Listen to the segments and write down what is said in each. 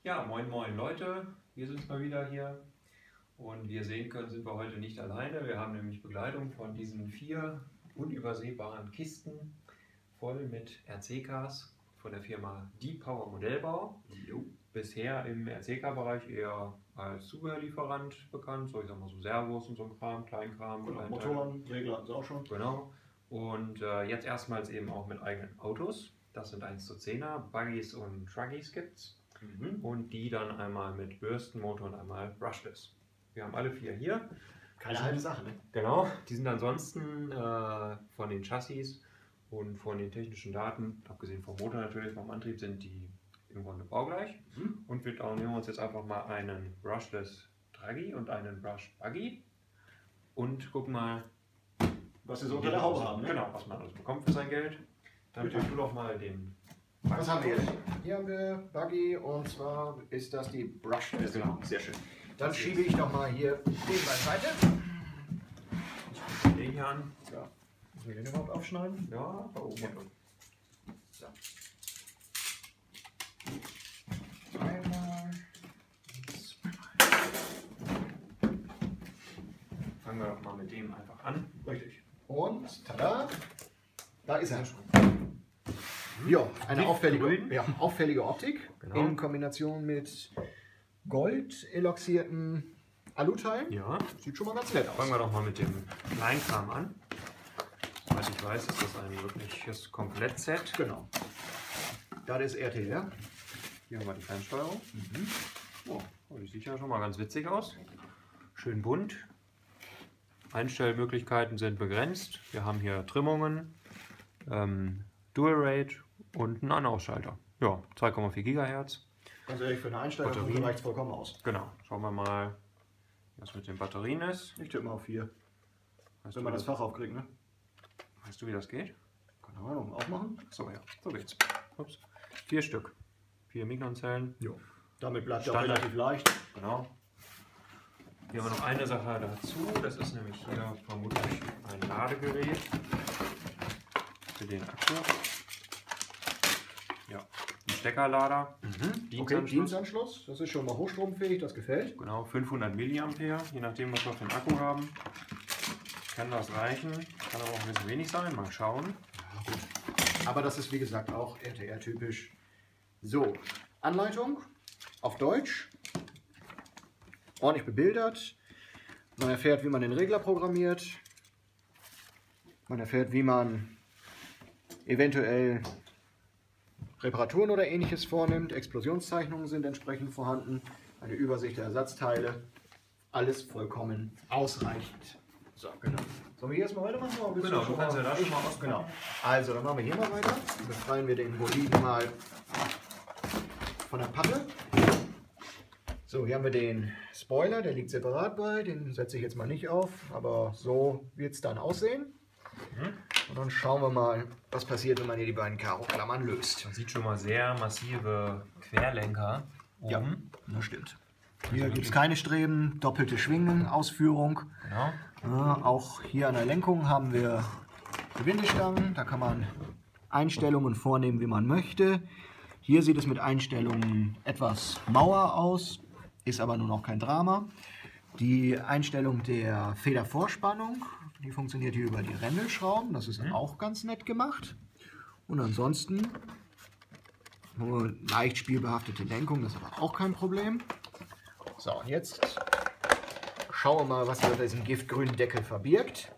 Ja, moin moin Leute, wir sind mal wieder hier und wie ihr sehen könnt, sind wir heute nicht alleine. Wir haben nämlich Begleitung von diesen 4 unübersehbaren Kisten voll mit RC-Cars von der Firma D-Power Modellbau. Bisher im RC-Car-Bereich eher als Zubehörlieferant bekannt, so ich sag mal so Servos und so ein Kram, Kleinkram. Genau, Motoren, Regler hatten sie auch schon. Genau. Und jetzt erstmals eben auch mit eigenen Autos. Das sind 1:10er, Buggies und Truggies gibt's. Und die dann einmal mit Bürstenmotor und einmal brushless. Wir haben alle 4 hier. Keine halbe Sache, ne? Genau, die sind ansonsten von den Chassis und von den technischen Daten, abgesehen vom Motor natürlich, vom Antrieb, sind die im Grunde baugleich. Und wir nehmen uns jetzt einfach mal einen brushless Truggy und einen Brush Buggy und gucken mal, was wir so unter der Haube haben, ne? Genau, was man alles bekommt für sein Geld. Dann fang du doch mal den. Was haben wir hier? Hier haben wir Buggy und zwar ist das die Brushless. Genau. Sehr schön. Dann schiebe ich doch mal hier den beiseite. Ich gucke den hier an. Ja. Müssen wir den überhaupt aufschneiden? Ja, da oben. Ja. So. Einmal. Fangen wir doch mal mit dem einfach an. Richtig. Und tada! Da ist er. Ja, eine auffällige Optik, genau, in Kombination mit gold eloxierten Aluteilen. Ja. Sieht schon mal ganz nett aus. Fangen wir doch mal mit dem Kleinkram an. Soweit ich weiß, ist das ein wirkliches Komplettset. Genau. Da ist RTR. Hier haben wir die Fernsteuerung. Oh, die sieht ja schon mal ganz witzig aus. Schön bunt. Einstellmöglichkeiten sind begrenzt. Wir haben hier Trimmungen, Dual Rate und einen An-Ausschalter. Ja, 2,4 GHz. Ganz ehrlich, für eine Einstellung reicht es vollkommen aus. Genau. Schauen wir mal, was mit den Batterien ist. Ich tippe mal auf 4. Weißt Wenn du, man das Fach aufkriegt, ne? Weißt du, wie das geht? Keine Ahnung, aufmachen? So, ja, so geht's. Ups. 4 Stück. 4 Mikrozellen. Jo. Damit bleibt er auch Standard. relativ leicht. Genau. Hier haben wir noch eine Sache dazu. Das ist nämlich hier vermutlich ein Ladegerät für den Akku. Ja, ein Steckerlader. Okay, Dienstanschluss. Das ist schon mal hochstromfähig, das gefällt. Genau, 500 mA, je nachdem, was wir für einen Akku haben. Kann das reichen, kann aber auch ein bisschen wenig sein. Mal schauen. Ja, gut. Aber das ist wie gesagt auch RTR-typisch. So, Anleitung auf Deutsch. Ordentlich bebildert. Man erfährt, wie man den Regler programmiert. Man erfährt, wie man eventuell Reparaturen oder ähnliches vornimmt. Explosionszeichnungen sind entsprechend vorhanden. Eine Übersicht der Ersatzteile. Alles vollkommen ausreichend. So, genau. Sollen wir hier erstmal weitermachen? Genau, du kannst ja da schon mal was. Genau. Also, dann machen wir hier mal weiter. Befreien wir den Boliden mal von der Pappe. So, hier haben wir den Spoiler, der liegt separat bei, den setze ich jetzt mal nicht auf, aber so wird es dann aussehen. Und dann schauen wir mal, was passiert, wenn man hier die beiden Karo-Klammern löst. Man sieht schon mal sehr massive Querlenker oben. Ja, das stimmt. Hier gibt es keine Streben, doppelte Schwingenausführung. Genau. Auch hier an der Lenkung haben wir Gewindestangen, da kann man Einstellungen vornehmen, wie man möchte. Hier sieht es mit Einstellungen etwas mauer aus. Ist aber nur noch kein Drama. Die Einstellung der Federvorspannung, die funktioniert hier über die Rändelschrauben. Das ist auch ganz nett gemacht. Und ansonsten nur leicht spielbehaftete Lenkung, das ist aber auch kein Problem. So, und jetzt schauen wir mal, was hinter diesem giftgrünen Deckel verbirgt.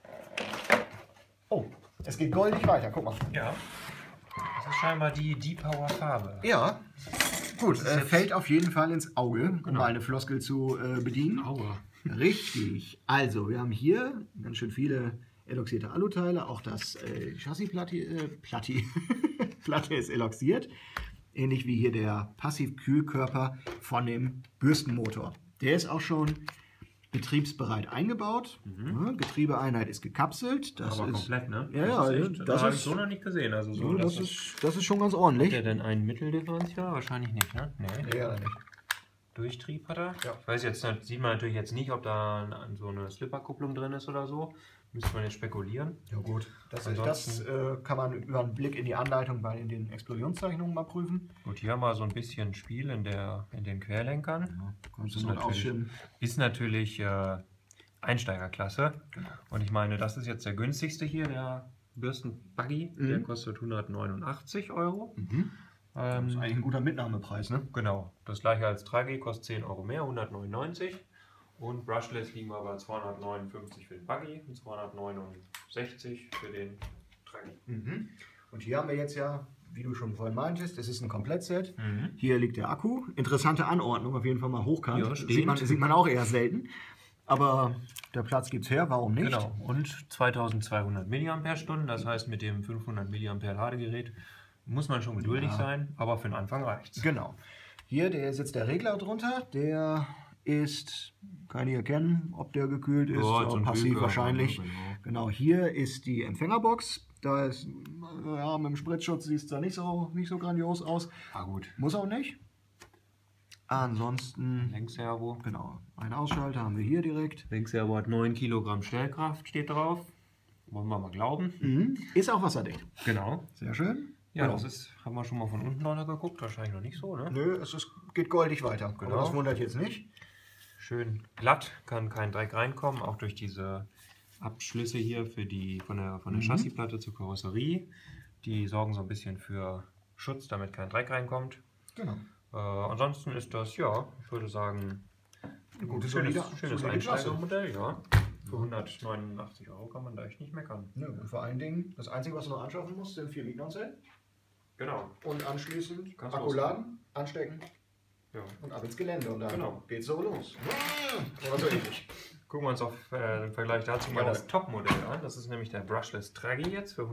Oh, es geht goldig weiter, guck mal. Ja. Das ist scheinbar die D-Power-Farbe. Ja. Gut, fällt auf jeden Fall ins Auge, um mal eine Floskel zu bedienen. Aua. Richtig. Also, wir haben hier ganz schön viele eloxierte Aluteile. Auch das Chassisplatte Platte ist eloxiert. Ähnlich wie hier der Passivkühlkörper von dem Bürstenmotor. Der ist auch schon betriebsbereit eingebaut. Ja, Getriebeeinheit ist gekapselt. Das aber ist komplett, ne? Ja, das habe ich so noch nicht gesehen. Also so, das ist schon ganz ordentlich. Hat der denn einen Mitteldifferential? Wahrscheinlich nicht, ne? Nee. Ja, nicht. Durchtrieb hat er. Ja. Ich weiß jetzt, sieht man natürlich jetzt nicht, ob da so eine Slipperkupplung drin ist oder so. Müsste man jetzt spekulieren. Ja gut, das Ansonsten- kann man über einen Blick in die Anleitung in den Explosionszeichnungen mal prüfen. Gut, hier haben wir so ein bisschen Spiel in den Querlenkern. Ja, kannst Ist du noch natürlich- ausschirmen. Ist natürlich Einsteigerklasse. Genau. Und ich meine, das ist jetzt der günstigste hier, der Bürstenbuggy. Mhm. Der kostet 189 Euro. Das ist eigentlich ein guter Mitnahmepreis, ne? Genau, das gleiche als Tragi, kostet 10 Euro mehr, 199. Und Brushless liegen wir bei 259 für den Buggy und 269 für den Tragi. Und hier haben wir jetzt ja, wie du schon vorhin meintest, es ist ein Komplettset. Mhm. Hier liegt der Akku. Interessante Anordnung, auf jeden Fall mal hochkant. Ja, Sieht man auch eher selten. Aber der Platz gibt es her, warum nicht? Genau, und 2200 mAh, das heißt mit dem 500 mAh Ladegerät muss man schon geduldig sein, aber für den Anfang reicht's. Genau. Hier sitzt der Regler drunter, der ist, kann ich erkennen, ob der gekühlt ist, Ja, so ein passiv Kühlkörper, wahrscheinlich. genau. Genau, hier ist die Empfängerbox. Da ist, ja, mit dem Spritzschutz sieht es da nicht so grandios aus. Ah gut. Muss auch nicht. Ansonsten, Längsservo. genau, einen Ausschalter haben wir hier direkt. Längsservo hat 9 Kilogramm Stellkraft, steht drauf. Wollen wir mal glauben. Ist auch wasserdicht. Genau. Sehr schön. Ja, Genau. das ist, haben wir schon mal von unten runter geguckt, wahrscheinlich noch nicht so, ne? Nö, geht goldig weiter. Genau. Aber das wundert jetzt nicht. Schön glatt, kann kein Dreck reinkommen, auch durch diese Abschlüsse hier von der Chassisplatte zur Karosserie. Die sorgen so ein bisschen für Schutz, damit kein Dreck reinkommt. Genau. Ansonsten ist das, ja, ich würde sagen, ein gutes, schönes solide Einsteigermodell, ja. Für 189 Euro kann man da echt nicht meckern. Nö, und vor allen Dingen, das Einzige, was du noch anschaffen musst, sind 4 Mignon-Zellen. Genau. Und anschließend Kannst Akku loslegen. laden, anstecken Ja. und ab ins Gelände. Und dann Genau. geht's so los. Oder so ähnlich. Gucken wir uns auf im Vergleich dazu mal Jawohl. das Top-Modell an. Das ist nämlich der Brushless Tragi jetzt für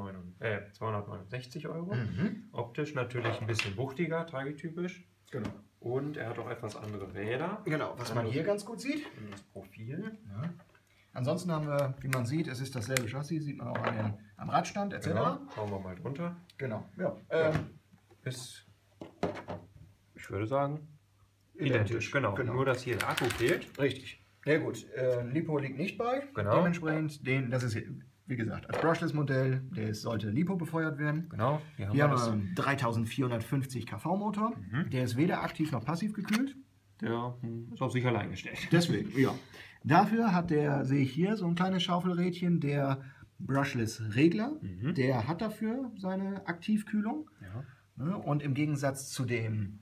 269 Euro. Optisch natürlich ein bisschen wuchtiger, Tragi-typisch. Genau. Und er hat auch etwas andere Räder. Genau, was man hier ganz gut sieht. Das Profil. Ja. Ansonsten haben wir, wie man sieht, es ist dasselbe Chassis, sieht man auch am Radstand etc. Genau. Schauen wir mal drunter. Genau. Ja. Ist, ich würde sagen, Identisch, Genau. genau. Nur, dass hier der Akku fehlt. Richtig. Ja gut, Lipo liegt nicht bei. Genau. Dementsprechend, das ist, wie gesagt, als Brushless-Modell, sollte Lipo befeuert werden. Genau. Hier haben wir einen 3450 kV-Motor. Der ist weder aktiv noch passiv gekühlt. Der ist auf sich allein gestellt. Deswegen, ja. Dafür hat sehe ich hier so ein kleines Schaufelrädchen, der Brushless-Regler. Der hat dafür seine Aktivkühlung. Ja. Ne, und im Gegensatz zu dem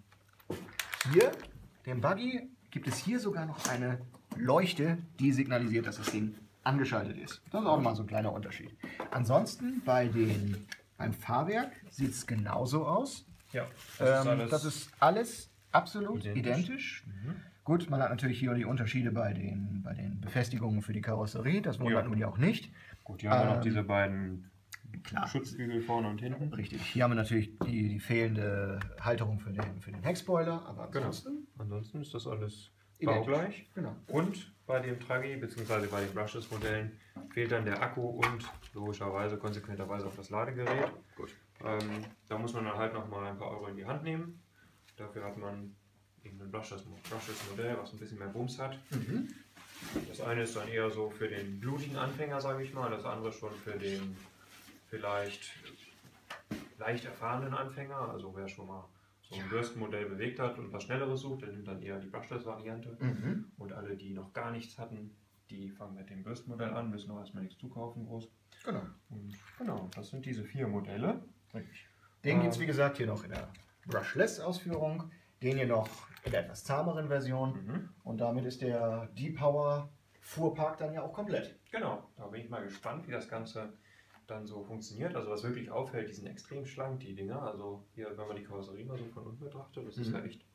Buggy, gibt es hier sogar noch eine Leuchte, die signalisiert, dass das Ding angeschaltet ist. Das ist auch mal so ein kleiner Unterschied. Ansonsten beim Fahrwerk sieht es genauso aus. Ja. Das ist alles absolut Identisch. identisch. Gut, man hat natürlich hier die Unterschiede bei den Befestigungen für die Karosserie. Das wundert Ja. nun ja auch nicht. Gut, hier haben wir noch diese beiden Klar. Schutzbügel vorne und hinten. Richtig. Hier haben wir natürlich die fehlende Halterung für den Heckspoiler. Aber ansonsten Ansonsten ist das alles identisch. baugleich. Genau. Und bei dem Tragi bzw. bei den Brushless-Modellen fehlt dann der Akku und logischerweise, konsequenterweise auch das Ladegerät. Gut. Da muss man dann halt nochmal ein paar Euro in die Hand nehmen. Dafür hat man irgendein Brushless-Modell, was ein bisschen mehr Bums hat. Das eine ist dann eher so für den blutigen Anfänger, sage ich mal. Das andere schon für den vielleicht leicht erfahrenen Anfänger. Also wer schon mal so ein Bürstenmodell bewegt hat und was Schnelleres sucht, der nimmt dann eher die Brushless-Variante. Und alle, die noch gar nichts hatten, die fangen mit dem Bürstenmodell an, müssen noch erstmal nichts zukaufen groß. Genau. Und genau, das sind diese 4 Modelle. Den gibt es wie gesagt hier noch in der Brushless-Ausführung, den hier noch in der etwas zahmeren Version und damit ist der D-Power Fuhrpark dann ja auch komplett. Genau, da bin ich mal gespannt, wie das Ganze dann so funktioniert. Also was wirklich auffällt, die sind extrem schlank, die Dinger. Also hier, wenn man die Karosserie mal so von unten betrachtet, das ist ja echt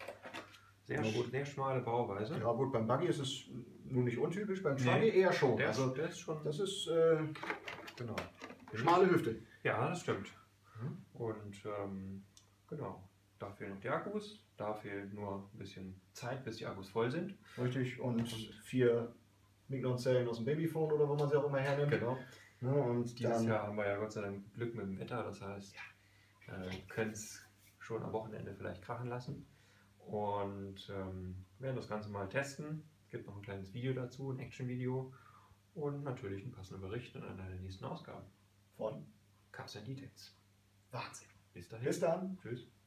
sehr schmale Bauweise. Ja gut, beim Buggy ist es nun nicht untypisch, beim Tragi eher schon. Der Also ist schon, das ist genau. schmale Hüfte. Ja, das stimmt. Und genau, da fehlen noch die Akkus, da fehlt nur ein bisschen Zeit, bis die Akkus voll sind. Richtig, und 4 Mignon-Zellen aus dem Babyphone oder wo man sie auch immer hernimmt. Genau. Ja, und Dieses dann, Jahr haben wir ja Gott sei Dank Glück mit dem Wetter, das heißt, können es schon am Wochenende vielleicht krachen lassen. Und werden das Ganze mal testen. Es gibt noch ein kleines Video dazu, ein Action-Video. und natürlich einen passenden Bericht in einer der nächsten Ausgaben von Cars and Details. Wahnsinn. Bis dahin. Bis dann. Tschüss.